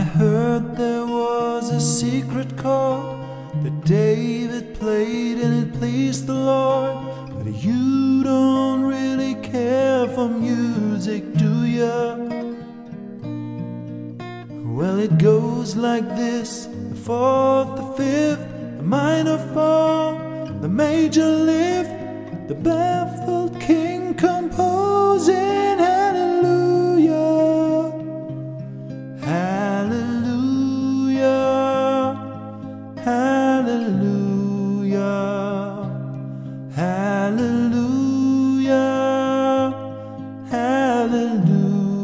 heard there was a secret chord that David played and it pleased the Lord. But you don't really care for music, do ya? Well, it goes like this: the fourth, the fifth, the minor fall, the major lift, the baffled king composing hallelujah, hallelujah, hallelujah, hallelujah, hallelujah.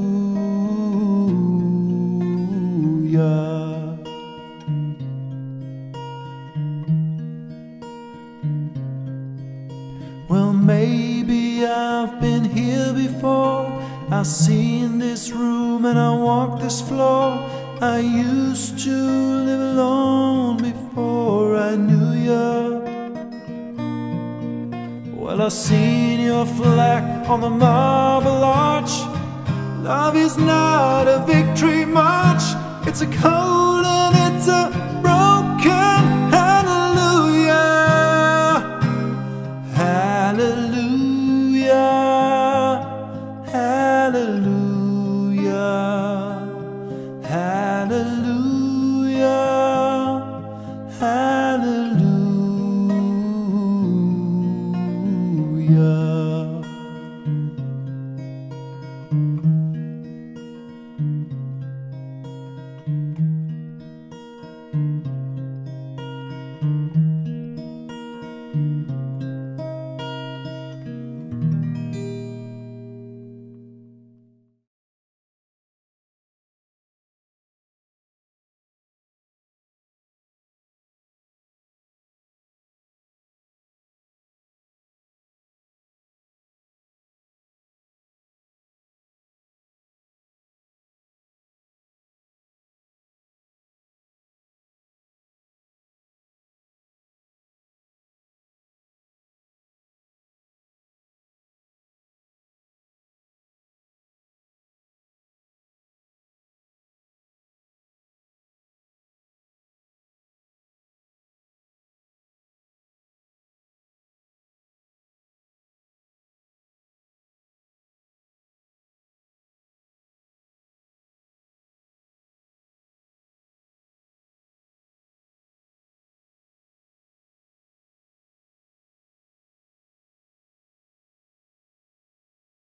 Well, maybe I've been here before. I've seen this room and I walked this floor. I used to live alone before I knew ya. Well, I've seen your flag on the marble arch. Love is not a victory march. It's a cold and it's a broken hallelujah, hallelujah, hallelujah, hallelujah, hallelujah.